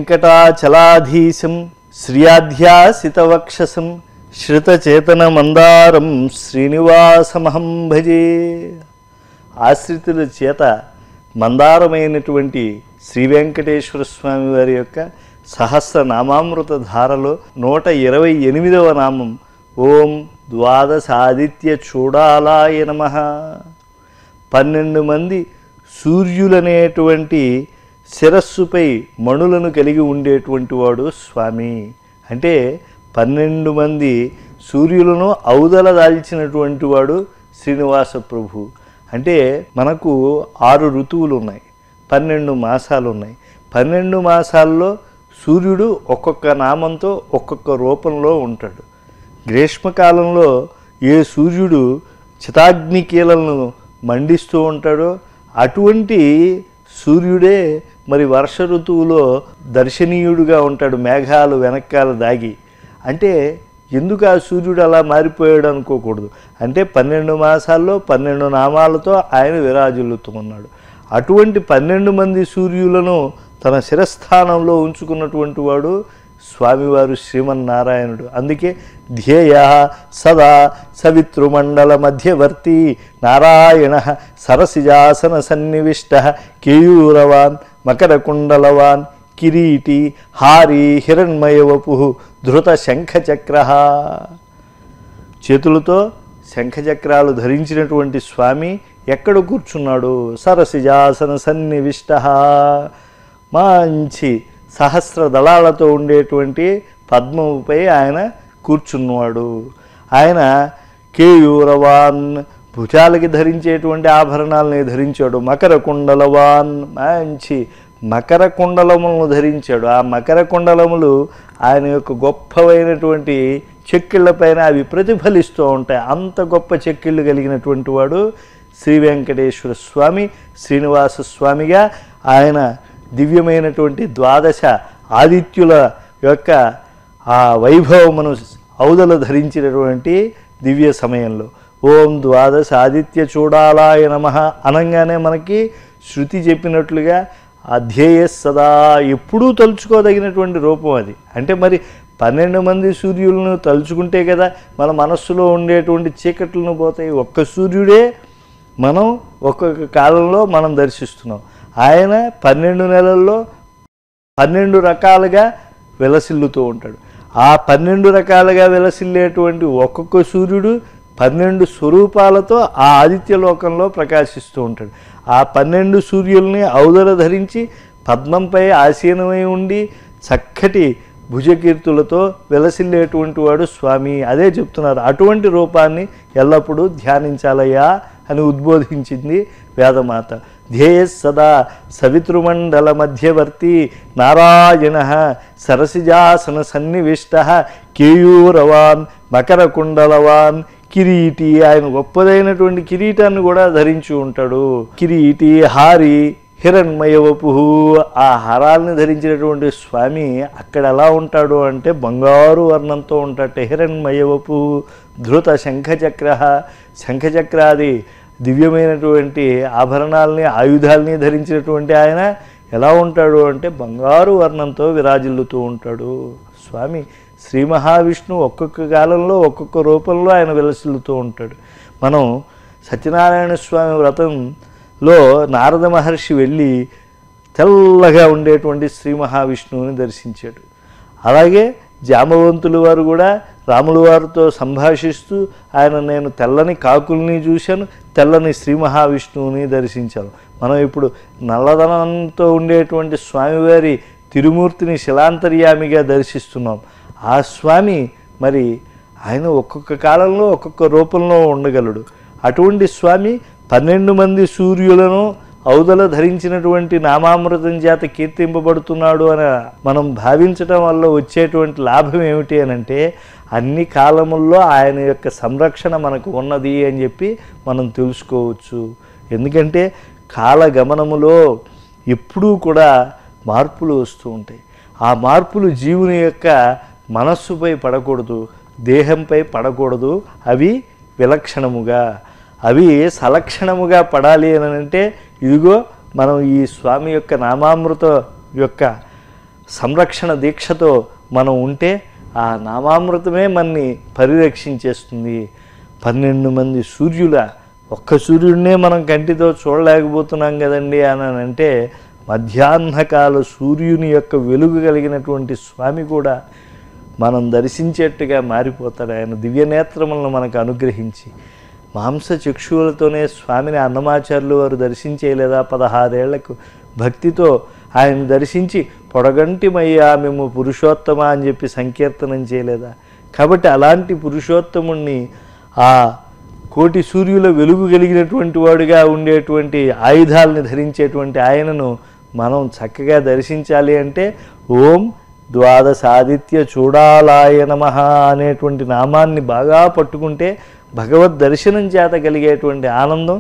వెంకటాచలాధీశం శ్రియాధ్యాసితవక్షసం శ్రుతచేతనమందారం శ్రీనివాసమహం భజే. ఆశ్రితుల చేత మందారమైనటువంటి శ్రీ వెంకటేశ్వర స్వామి వారి యొక్క సహస్రనామామృత ధారలో 128వ నామం ఓం ద్వాదశాదిత్య చూడాలాయ నమః. 12 మంది సూర్యులనేటువంటి శిరస్సుపై మణులను కలిగి ఉండేటువంటి వాడు స్వామి. అంటే 12 మంది సూర్యులను ఔదల దాల్చినటువంటి వాడు శ్రీనివాస ప్రభు. అంటే మనకు 6 ఋతువులు ఉన్నాయి, 12 మాసాలు ఉన్నాయి. 12 మాసాల్లో సూర్యుడు ఒక్కొక్క నామంతో ఒక్కొక్క రూపంలో ఉంటాడు. గ్రీష్మకాలంలో ఏ సూర్యుడు చితాగ్నికీలను మండిస్తూ ఉంటాడో అటువంటి సూర్యుడే మరి వర్ష ఋతువులో దర్శనీయుడుగా ఉంటాడు, మేఘాలు వెనకాల దాగి. అంటే ఎందుకు ఆ సూర్యుడు అలా మారిపోయాడు అనుకోకూడదు. అంటే 12 మాసాల్లో 12 నామాలతో ఆయన విరాజిల్లుతూ ఉన్నాడు. అటువంటి 12 మంది సూర్యులను తన శిరస్థానంలో ఉంచుకున్నటువంటి వాడు స్వామివారు శ్రీమన్నారాయణుడు. అందుకే ధ్యేయ సదా సవితృమండల మధ్యవర్తి నారాయణ సరసిజాసన సన్నివిష్ట కేయూరవాన్ మకరకుండలవాన్ కిరీటి హారి హిరణ్మయవపు ధృత శంఖచక్ర. చేతులతో శంఖచక్రాలు ధరించినటువంటి స్వామి ఎక్కడ కూర్చున్నాడు? సరసిజాసన సన్నివిష్ట, మంచి సహస్ర దళాలతో ఉండేటువంటి పద్మముపై ఆయన కూర్చున్నవాడు. ఆయన కేయూరవాన్, భుజాలకి ధరించేటువంటి ఆభరణాలని ధరించాడు. మకర కుండలవాన్, మంచి మకర కుండలములను ధరించాడు. ఆ మకర కుండలములు ఆయన యొక్క గొప్పవైనటువంటి చెక్కిళ్ళపైన అవి ప్రతిఫలిస్తూ ఉంటాయి. అంత గొప్ప చెక్కిళ్ళు కలిగినటువంటి వాడు శ్రీ వెంకటేశ్వర స్వామి. శ్రీనివాస స్వామిగా ఆయన దివ్యమైనటువంటి 12 ఆదిత్యుల యొక్క ఆ వైభవమును ఔదల ధరించినటువంటి దివ్య సమయంలో ఓం ద్వాదశ ఆదిత్య చూడాలాయ నమః అనంగానే మనకి శృతి చెప్పినట్లుగా అధ్యేయ సదా ఎప్పుడూ తలుచుకోదగినటువంటి రూపం అది. అంటే మరి 12 మంది సూర్యులను తలుచుకుంటే కదా మన మనస్సులో ఉండేటువంటి చీకట్లను పోతాయి. ఒక్క సూర్యుడే మనం ఒక్కొక్క కాలంలో మనం దర్శిస్తున్నాం. ఆయన 12 నెలల్లో 12 రకాలుగా విలసిల్లుతూ ఉంటాడు. ఆ 12 రకాలుగా విలసిల్లేటువంటి ఒక్కొక్క సూర్యుడు 12 స్వరూపాలతో ఆ ఆదిత్య లోకంలో ప్రకాశిస్తూ ఉంటాడు. ఆ 12 సూర్యుల్ని ఔదల ధరించి పద్మంపై ఆసీనమై ఉండి చక్కటి భుజకీర్తులతో విలసిల్లేటువంటి వాడు స్వామి. అదే చెప్తున్నారు, అటువంటి రూపాన్ని ఎల్లప్పుడూ ధ్యానించాలయ్యా అని ఉద్బోధించింది వేదమాత. ధ్యేయ సదా సవితృమండల మధ్యవర్తి నారాయణ సరసిజాసన సన్నివిష్ట కేయూరవాన్ మకర కుండలవాన్ కిరీటి. ఆయన గొప్పదైనటువంటి కిరీటాన్ని కూడా ధరించి ఉంటాడు. కిరీటి హారి హిరణ్మయవపు, ఆ హారాలను ధరించినటువంటి స్వామి అక్కడ ఎలా ఉంటాడు అంటే బంగారు వర్ణంతో ఉంటాడు. హిరణ్మయవపు ధృత శంఖచక్ర, శంఖచక్రాది దివ్యమైనటువంటి ఆభరణాలని ఆయుధాలని ధరించినటువంటి ఆయన ఎలా ఉంటాడు అంటే బంగారు వర్ణంతో విరాజిల్లుతూ ఉంటాడు స్వామి. శ్రీ మహావిష్ణువు ఒక్కొక్క కాలంలో ఒక్కొక్క రూపంలో ఆయన విలసిల్లుతూ ఉంటాడు. మనం సత్యనారాయణ స్వామి వ్రతంలో నారద మహర్షి వెళ్ళి తెల్లగా ఉండేటువంటి శ్రీ మహావిష్ణువుని దర్శించాడు. అలాగే జామవంతుల వారు కూడా రాముల వారితో సంభాషిస్తూ ఆయన నేను తెల్లని కాకుల్ని చూశాను, తెల్లని శ్రీ మహావిష్ణువుని దర్శించాను. మనం ఇప్పుడు నల్లదనంతో ఉండేటువంటి స్వామివారి తిరుమూర్తిని శిలాంతర్యామిగా దర్శిస్తున్నాం. ఆ స్వామి మరి ఆయన ఒక్కొక్క కాలంలో ఒక్కొక్క రూపంలో ఉండగలడు. అటువంటి స్వామి 12 మంది సూర్యులను ఔదల ధరించినటువంటి నామామృతం చేత కీర్తింపబడుతున్నాడు అని మనం భావించడం వల్ల వచ్చేటువంటి లాభం ఏమిటి అని అంటే అన్ని కాలముల్లో ఆయన యొక్క సంరక్షణ మనకు ఉన్నది అని చెప్పి మనం తెలుసుకోవచ్చు. ఎందుకంటే కాలగమనములో ఎప్పుడూ కూడా మార్పులు వస్తూ ఉంటాయి. ఆ మార్పులు జీవుని యొక్క మనస్సుపై పడకూడదు, దేహంపై పడకూడదు. అవి విలక్షణముగా, అవి సలక్షణముగా పడాలి అని అంటే ఇదిగో మనం ఈ స్వామి యొక్క నామామృత యొక్క సంరక్షణ దీక్షతో మనం ఉంటే ఆ నామామృతమే మనని పరిరక్షించేస్తుంది. 12 మంది సూర్యుల ఒక్క సూర్యుడినే మనం కంటితో చూడలేకపోతున్నాం కదండి అని అంటే, మధ్యాహ్నకాల సూర్యుని యొక్క వెలుగు కలిగినటువంటి స్వామి కూడా మనం దర్శించేట్టుగా మారిపోతాడు. ఆయన దివ్యనేత్రములను మనకు అనుగ్రహించి మాంస చక్షువులతోనే స్వామిని అన్నమాచార్యులు వారు దర్శించేయలేదా? 16 ఏళ్లకు భక్తితో ఆయన దర్శించి పొడగంటిమయ్యా మేము పురుషోత్తమ అని చెప్పి సంకీర్తనం చేయలేదా? కాబట్టి అలాంటి పురుషోత్తముణ్ణి ఆ కోటి సూర్యుల వెలుగు కలిగినటువంటి వాడుగా ఉండేటువంటి ఆయుధాలని ధరించేటువంటి ఆయనను మనం చక్కగా దర్శించాలి అంటే ఓం ద్వాదశాదిత్య చూడాలాయ నమః అనేటువంటి నామాన్ని బాగా పట్టుకుంటే భగవద్ దర్శనం చేత కలిగేటువంటి ఆనందం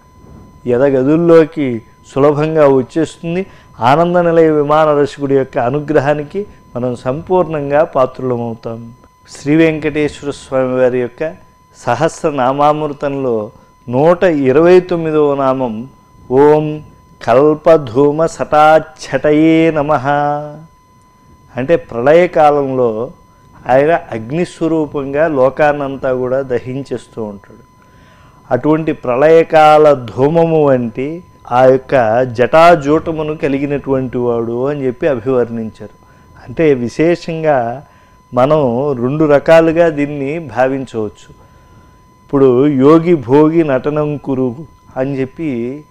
ఎదగదుల్లోకి సులభంగా వచ్చేస్తుంది. ఆనంద నిలయ విమాన రసికుడి యొక్క అనుగ్రహానికి మనం సంపూర్ణంగా పాత్రులమవుతాం. శ్రీ వెంకటేశ్వర స్వామి వారి యొక్క సహస్రనామామృతంలో 129వ నామం ఓం కల్పధూమ సటాఛటయే నమః. అంటే ప్రళయకాలంలో ఆయన అగ్నిస్వరూపంగా లోకాన్నంతా కూడా దహించేస్తూ ఉంటాడు. అటువంటి ప్రళయకాల ధూమము వంటి ఆ యొక్క జటాజూటమును కలిగినటువంటి వాడు అని చెప్పి అభివర్ణించారు. అంటే విశేషంగా మనం 2 రకాలుగా దీన్ని భావించవచ్చు. ఇప్పుడు యోగి భోగి నటనం కురు అని చెప్పి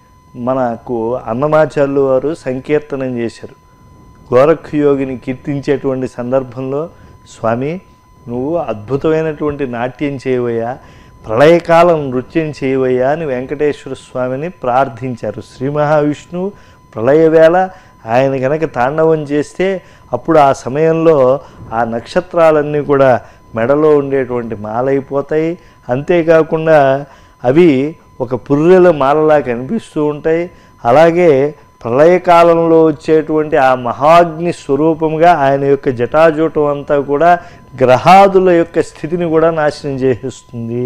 మనకు అన్నమాచార్యులు వారు సంకీర్తనం చేశారు. గోరఖ్ యోగిని కీర్తించేటువంటి సందర్భంలో స్వామి నువ్వు అద్భుతమైనటువంటి నాట్యం చేయవయ్యా, ప్రళయకాలం నృత్యం చేయవయ్యా అని వెంకటేశ్వర స్వామిని ప్రార్థించారు. శ్రీ మహావిష్ణువు ప్రళయవేళ ఆయన కనుక తాండవం చేస్తే అప్పుడు ఆ సమయంలో ఆ నక్షత్రాలన్నీ కూడా మెడలో ఉండేటువంటి మాలైపోతాయి. అంతేకాకుండా అవి ఒక పుర్రెల మాలలా కనిపిస్తూ ఉంటాయి. అలాగే ప్రళయకాలంలో వచ్చేటువంటి ఆ మహాగ్ని స్వరూపంగా ఆయన యొక్క జటాజూటం అంతా కూడా గ్రహాదుల యొక్క స్థితిని కూడా నాశనం చేసేస్తుంది.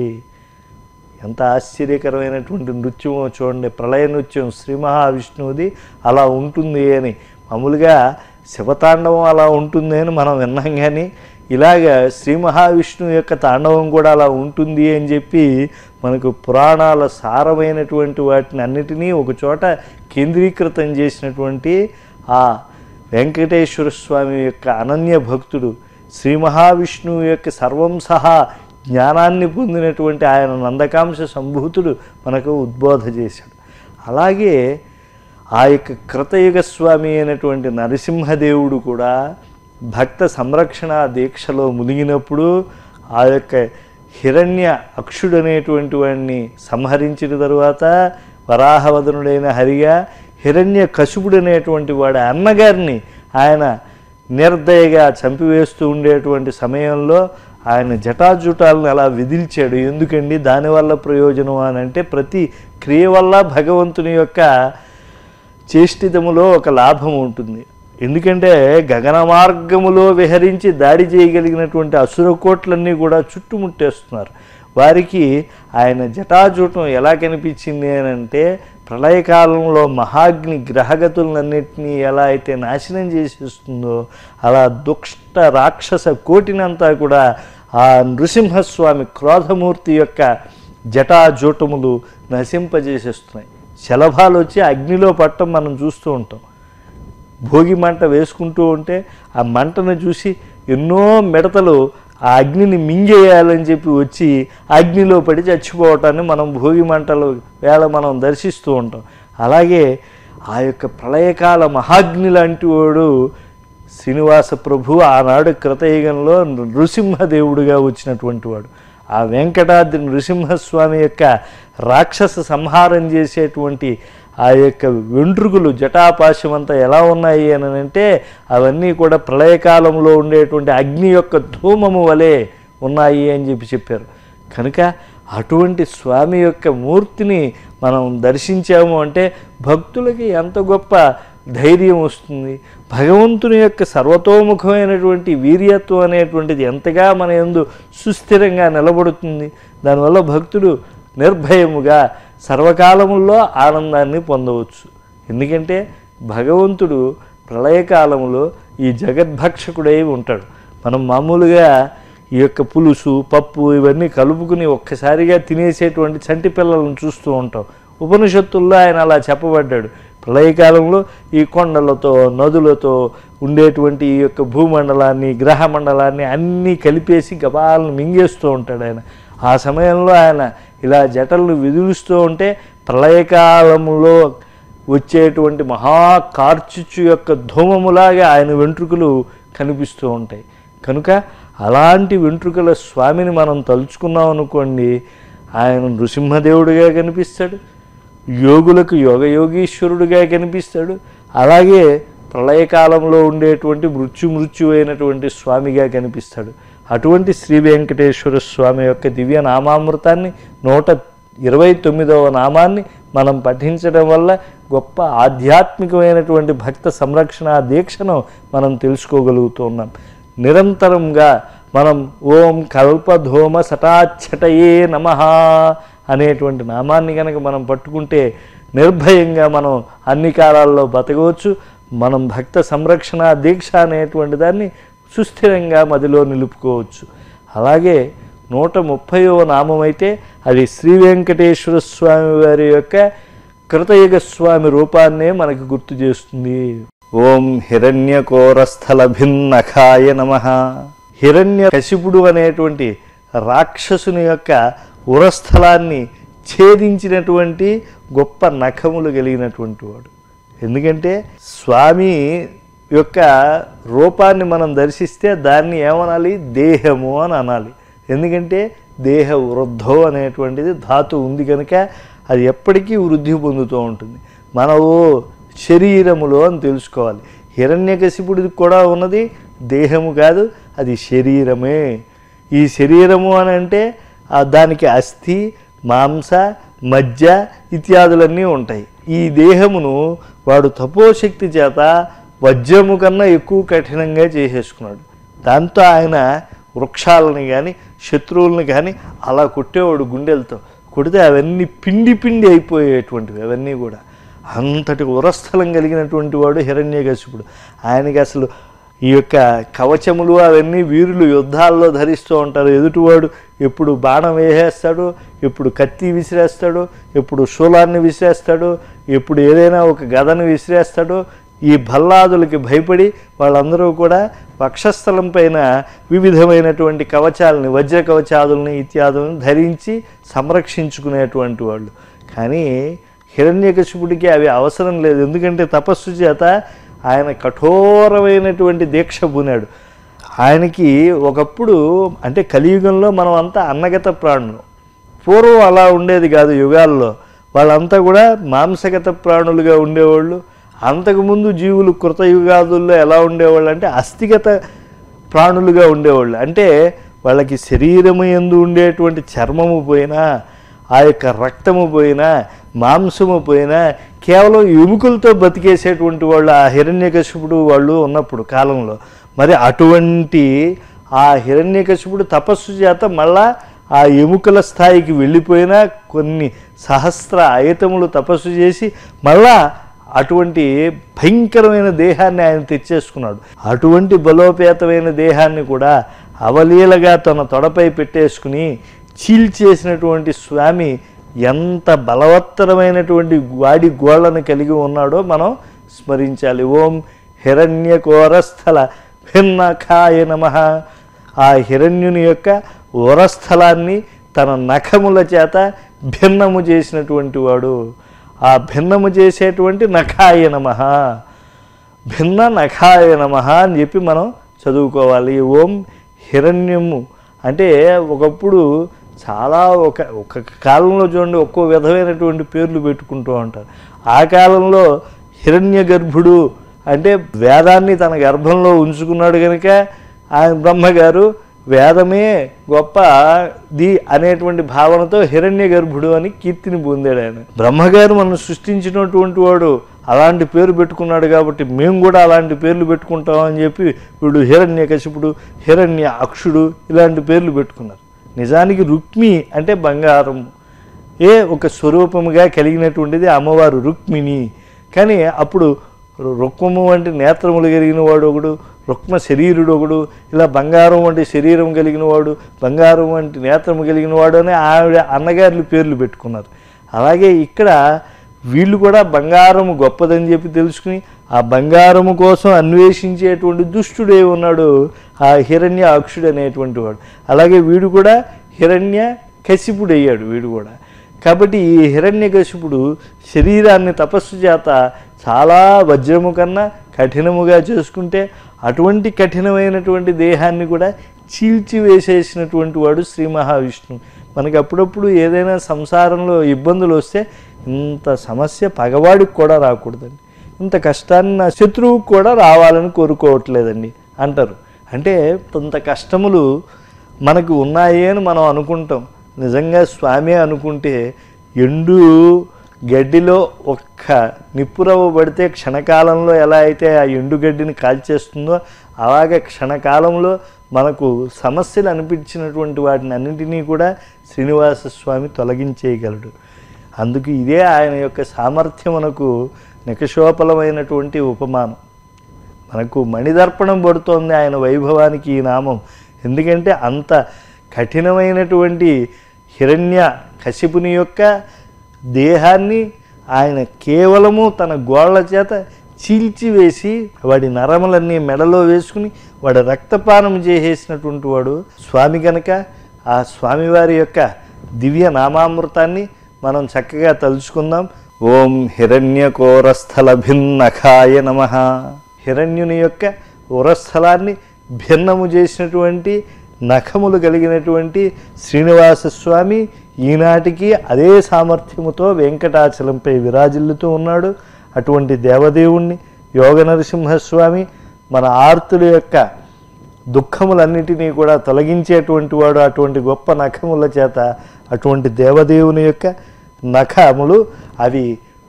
ఎంత ఆశ్చర్యకరమైనటువంటి నృత్యమో చూడండి. ప్రళయ నృత్యం శ్రీ మహావిష్ణువుది అలా ఉంటుంది అని, మామూలుగా శివతాండవం అలా ఉంటుంది అని మనం విన్నాం, కానీ ఇలాగ శ్రీ మహావిష్ణువు యొక్క తాండవం కూడా అలా ఉంటుంది అని చెప్పి మనకు పురాణాల సారమైనటువంటి వాటిని అన్నిటినీ ఒకచోట కేంద్రీకృతం చేసినటువంటి ఆ వెంకటేశ్వర స్వామి యొక్క అనన్య భక్తుడు, శ్రీ మహావిష్ణువు యొక్క సర్వం సహా జ్ఞానాన్ని పొందినటువంటి ఆయన నందకాంశ సంభూతుడు మనకు ఉద్బోధ చేశాడు. అలాగే ఆ యొక్క కృతయుగ స్వామి అయినటువంటి నరసింహదేవుడు కూడా భక్త సంరక్షణ దీక్షలో మునిగినప్పుడు ఆ యొక్క హిరణ్య అక్షుడు అనేటువంటి వాడిని సంహరించిన తరువాత వరాహవదనుడైన హరిగా హిరణ్య కశుపుడు అనేటువంటి వాడు అన్నగారిని ఆయన నిర్దయగా చంపివేస్తూ ఉండేటువంటి సమయంలో ఆయన జటాజుటాలను అలా విదిల్చాడు. ఎందుకండి దానివల్ల ప్రయోజనం అని అంటే, ప్రతి క్రియ వల్ల భగవంతుని యొక్క చేష్టితములో ఒక లాభం ఉంటుంది. ఎందుకంటే గగన మార్గములో విహరించి దాడి చేయగలిగినటువంటి అసురకోట్లన్నీ కూడా చుట్టుముట్టేస్తున్నారు. వారికి ఆయన జటాజూటం ఎలా కనిపించింది అని అంటే, ప్రళయకాలంలో మహాగ్ని గ్రహగతులన్నింటినీ ఎలా అయితే నాశనం చేసేస్తుందో అలా దుష్ట రాక్షస కోటినంతా కూడా ఆ నృసింహస్వామి క్రోధమూర్తి యొక్క జటాజూటములు నశింపజేసేస్తున్నాయి. శలభాలు వచ్చి అగ్నిలో పట్టం మనం చూస్తూ ఉంటాం. భోగి మంట వేసుకుంటూ ఉంటే ఆ మంటను చూసి ఎన్నో మిడతలు ఆ అగ్నిని మింగేయాలని చెప్పి వచ్చి అగ్నిలో పడి చచ్చిపోవటాన్ని మనం భోగి మంటల వేళ మనం దర్శిస్తూ ఉంటాం. అలాగే ఆ యొక్క ప్రళయకాల మహాగ్ని లాంటి వాడు శ్రీనివాస ప్రభు ఆనాడు కృతయుగంలో నృసింహదేవుడిగా వచ్చినటువంటి వాడు. ఆ వెంకటాద్రి నృసింహస్వామి యొక్క రాక్షస సంహారం చేసేటువంటి ఆ యొక్క వెంట్రుకలు జటాపాశం అంతా ఎలా ఉన్నాయి అని అంటే, అవన్నీ కూడా ప్రళయకాలంలో ఉండేటువంటి అగ్ని యొక్క ధూమము వలె ఉన్నాయి అని చెప్పారు. కనుక అటువంటి స్వామి యొక్క మూర్తిని మనం దర్శించాము అంటే భక్తులకి ఎంత గొప్ప ధైర్యం వస్తుంది. భగవంతుని యొక్క సర్వతోముఖమైనటువంటి వీర్యత్వం అనేటువంటిది ఎంతగా మన యందు సుస్థిరంగా నిలబడుతుంది. దానివల్ల భక్తుడు నిర్భయముగా సర్వకాలముల్లో ఆనందాన్ని పొందవచ్చు. ఎందుకంటే భగవంతుడు ప్రళయకాలంలో ఈ జగద్భక్షకుడై ఉంటాడు. మనం మామూలుగా ఈ యొక్క పులుసు పప్పు ఇవన్నీ కలుపుకుని ఒక్కసారిగా తినేసేటువంటి చంటి పిల్లలను చూస్తూ ఉంటాం. ఉపనిషత్తుల్లో ఆయన అలా చెప్పబడ్డాడు. ప్రళయకాలంలో ఈ కొండలతో నదులతో ఉండేటువంటి ఈ యొక్క భూమండలాన్ని గ్రహమండలాన్ని అన్నీ కలిపేసి గబాలను మింగేస్తూ ఉంటాడు ఆయన. ఆ సమయంలో ఆయన ఇలా జటలను విదిలిస్తూ ఉంటే ప్రళయకాలంలో వచ్చేటువంటి మహాకార్చిచ్చు యొక్క ధూమములాగా ఆయన వెంట్రుకలు కనిపిస్తూ ఉంటాయి. కనుక అలాంటి వెంట్రుకల స్వామిని మనం తలుచుకున్నాం అనుకోండి, ఆయన నృసింహదేవుడిగా కనిపిస్తాడు, యోగులకు యోగయోగీశ్వరుడిగా కనిపిస్తాడు, అలాగే ప్రళయకాలంలో ఉండేటువంటి మృత్యు అయినటువంటి స్వామిగా కనిపిస్తాడు. అటువంటి శ్రీ వెంకటేశ్వర స్వామి యొక్క దివ్య నామామృతాన్ని 129వ నామాన్ని మనం పఠించడం వల్ల గొప్ప ఆధ్యాత్మికమైనటువంటి భక్త సంరక్షణ దీక్షను మనం తెలుసుకోగలుగుతున్నాం. నిరంతరంగా మనం ఓం కల్పధూమ సటాఛటయే నమః అనేటువంటి నామాన్ని కనుక మనం పట్టుకుంటే నిర్భయంగా మనం అన్ని కాలాల్లో బతకవచ్చు. మనం భక్త సంరక్షణ దీక్ష అనేటువంటి దాన్ని సుస్థిరంగా మదిలో నిలుపుకోవచ్చు. అలాగే 130వ నామం అయితే అది శ్రీ వెంకటేశ్వర స్వామి వారి యొక్క కృతయుగ స్వామి రూపాన్నే మనకు గుర్తు చేస్తుంది. ఓం హిరణ్యకోరస్థల భిన్నఖాయ నమః. హిరణ్యకశిపుడు అనేటువంటి రాక్షసుని యొక్క ఉరస్థలాన్ని ఛేదించినటువంటి గొప్ప నఖములు కలిగినటువంటి వాడు. ఎందుకంటే స్వామి యొక్క రూపాన్ని మనం దర్శిస్తే దాన్ని ఏమనాలి? దేహము అని అనాలి. ఎందుకంటే దేహ వృద్ధో అనేటువంటిది ధాతు ఉంది కనుక అది ఎప్పటికీ వృద్ధి పొందుతూ ఉంటుంది. మనము శరీరములో అని తెలుసుకోవాలి. హిరణ్యకశిపుడికి కూడా ఉన్నది దేహము కాదు, అది శరీరమే. ఈ శరీరము అని అంటే దానికి అస్థి మాంస మజ్జ ఇత్యాదులన్నీ ఉంటాయి. ఈ దేహమును వాడు తపోశక్తి చేత వజ్రము కన్నా ఎక్కువ కఠినంగా చేసేసుకున్నాడు. దాంతో ఆయన వృక్షాలని కానీ శత్రువులను కానీ అలా కొట్టేవాడు. గుండెలతో కొడితే అవన్నీ పిండి అయిపోయేటువంటివి. అవన్నీ కూడా అంతటి ఉరస్థలం కలిగినటువంటి వాడు హిరణ్యకశిపుడు. ఆయనకి అసలు ఈ యొక్క కవచములు అవన్నీ వీరులు యుద్ధాల్లో ధరిస్తూ ఉంటారు. ఎదుటివాడు ఎప్పుడు బాణం వేసేస్తాడు, ఎప్పుడు కత్తి విసిరేస్తాడు, ఎప్పుడు శూలాన్ని విసిరేస్తాడు, ఎప్పుడు ఏదైనా ఒక గదను విసిరేస్తాడు. ఈ భల్లాదులకి భయపడి వాళ్ళందరూ కూడా వక్షస్థలం పైన వివిధమైనటువంటి కవచాలని వజ్ర కవచాదుల్ని ఇత్యాదులను ధరించి సంరక్షించుకునేటువంటి వాళ్ళు. కానీ హిరణ్యకశిపుడికి అవి అవసరం లేదు. ఎందుకంటే తపస్సు చేత ఆయన కఠోరమైనటువంటి దీక్ష పూనాడు. ఆయనకి ఒకప్పుడు అంటే కలియుగంలో మనం అంతా అన్నగత ప్రాణులు. పూర్వం అలా ఉండేది కాదు. యుగాల్లో వాళ్ళంతా కూడా మాంసగత ప్రాణులుగా ఉండేవాళ్ళు. అంతకుముందు జీవులు కృతయుగాదుల్లో ఎలా ఉండేవాళ్ళు అంటే అస్థిగత ప్రాణులుగా ఉండేవాళ్ళు. అంటే వాళ్ళకి శరీరము యందు ఉండేటువంటి చర్మము పోయినా, ఆ యొక్క రక్తము పోయినా, మాంసము పోయినా కేవలం ఎముకలతో బతికేసేటువంటి వాళ్ళు ఆ హిరణ్యకశిపుడు వాళ్ళు ఉన్నప్పుడు కాలంలో. మరి అటువంటి ఆ హిరణ్యకశిపుడు తపస్సు చేత మళ్ళా ఆ ఎముకల స్థాయికి వెళ్ళిపోయినా కొన్ని సహస్ర ఆయతములు తపస్సు చేసి మళ్ళా అటువంటి భయంకరమైన దేహాన్ని ఆయన తెచ్చేసుకున్నాడు. అటువంటి బలోపేతమైన దేహాన్ని కూడా అవలీలగా తన తొడపై పెట్టేసుకుని చీల్చేసినటువంటి స్వామి ఎంత బలవత్తరమైనటువంటి వాడి గోళ్లను కలిగి ఉన్నాడో మనం స్మరించాలి. ఓం హిరణ్యకోరస్థల భిన్నఖాయ నమః. ఆ హిరణ్యుని యొక్క ఓరస్థలాన్ని తన నఖముల చేత భిన్నము చేసినటువంటి వాడు. ఆ భిన్నము చేసేటువంటి నఖాయ నమః, భిన్న నఖాయ నమః అని చెప్పి మనం చదువుకోవాలి. ఓం హిరణ్యము అంటే ఒకప్పుడు చాలా ఒక కాలంలో చూడండి ఒక్కో విధమైనటువంటి పేర్లు పెట్టుకుంటూ ఉంటారు. ఆ కాలంలో హిరణ్య గర్భుడు అంటే వేదాన్ని తన గర్భంలో ఉంచుకున్నాడు కనుక ఆయన బ్రహ్మగారు వేదమే గొప్పది అనేటువంటి భావనతో హిరణ్య గర్భుడు అని కీర్తిని పొందాడు. ఆయన బ్రహ్మగారు మనం సృష్టించినటువంటి వాడు అలాంటి పేరు పెట్టుకున్నాడు కాబట్టి మేము కూడా అలాంటి పేర్లు పెట్టుకుంటామని చెప్పి వీడు హిరణ్యకశిపుడు, హిరణ్య అక్షుడు ఇలాంటి పేర్లు పెట్టుకున్నారు. నిజానికి రుక్మి అంటే బంగారం ఒక స్వరూపముగా కలిగినటువంటిది అమ్మవారు రుక్మిణి. కానీ అప్పుడు రుక్మము వంటి నేత్రములు కలిగిన వాడు ఒకడు, రుక్మ శరీరుడు ఒకడు, ఇలా బంగారం వంటి శరీరం కలిగిన వాడు, బంగారం వంటి నేత్రము కలిగిన వాడు అని ఆవిడ అన్నగారులు పేర్లు పెట్టుకున్నారు. అలాగే ఇక్కడ వీళ్ళు కూడా బంగారము గొప్పదని చెప్పి తెలుసుకుని ఆ బంగారము కోసం అన్వేషించేటువంటి దుష్టుడే ఉన్నాడు ఆ హిరణ్యాక్షుడు అనేటువంటి వాడు. అలాగే వీడు కూడా హిరణ్య కశిపుడు అయ్యాడు వీడు కూడా. కాబట్టి ఈ హిరణ్యకశిపుడు శరీరాన్ని తపస్సు చేత చాలా వజ్రము కన్నా కఠినముగా చేసుకుంటే అటువంటి కఠినమైనటువంటి దేహాన్ని కూడా చీల్చివేసేసినటువంటి వాడు శ్రీ మహావిష్ణువు. మనకి అప్పుడప్పుడు ఏదైనా సంసారంలో ఇబ్బందులు వస్తే ఇంత సమస్య పగవాడికి కూడా రాకూడదండి, ఇంత కష్టాన్ని నా శత్రువుకు కూడా రావాలని కోరుకోవట్లేదండి అంటారు. అంటే ఇంత కష్టములు మనకు ఉన్నాయి అని మనం అనుకుంటాం. నిజంగా స్వామి అనుకుంటే ఎండు గడ్డిలో ఒక్క నిప్పురవ్వ పడితే క్షణకాలంలో ఎలా అయితే ఆ ఎండుగడ్డిని కాల్చేస్తుందో అలాగే క్షణకాలంలో మనకు సమస్యలు అనిపించినటువంటి వాటిని అన్నింటినీ కూడా శ్రీనివాస స్వామి తొలగించేయగలడు. అందుకు ఇదే ఆయన యొక్క సామర్థ్యమునకు నికషోపలమైనటువంటి ఉపమానం. మనకు మణిదర్పణం పడుతోంది ఆయన వైభవానికి ఈ నామం. ఎందుకంటే అంత కఠినమైనటువంటి హిరణ్య కశిపుని యొక్క దేహాన్ని ఆయన కేవలము తన గోళ్ల చేత చీల్చివేసి వాడి నరములన్నీ మెడలో వేసుకుని వాడు రక్తపానం చేసేసినటువంటి వాడు స్వామి కనుక ఆ స్వామివారి యొక్క దివ్య నామామృతాన్ని మనం చక్కగా తలుచుకుందాం. ఓం హిరణ్యకోరస్థల భిన్నఖాయ నమః. హిరణ్యుని యొక్క ఉరస్థలాన్ని భిన్నము చేసినటువంటి నఖములు కలిగినటువంటి శ్రీనివాస స్వామి ఈనాటికి అదే సామర్థ్యముతో వెంకటాచలంపై విరాజిల్లుతూ ఉన్నాడు. అటువంటి దేవదేవుణ్ణి యోగ నరసింహస్వామి మన ఆర్తుల యొక్క దుఃఖములన్నిటినీ కూడా తొలగించేటువంటి వాడు. అటువంటి గొప్ప నఖముల చేత అటువంటి దేవదేవుని యొక్క నఖములు అవి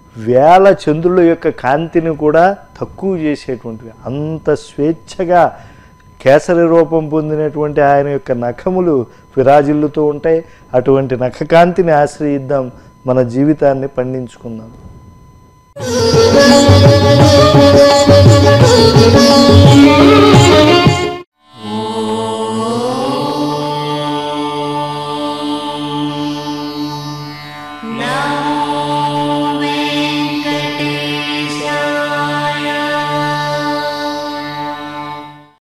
వేల చంద్రుల యొక్క కాంతిని కూడా తక్కువ చేసేటువంటివి. అంత స్వేచ్ఛగా కేసరి రూపం పొందినటువంటి ఆయన యొక్క నఖములు విరాజిల్లుతూ ఉంటాయి. అటువంటి నఖకాంతిని ఆశ్రయిద్దాం, మన జీవితాన్ని పండించుకుందాం.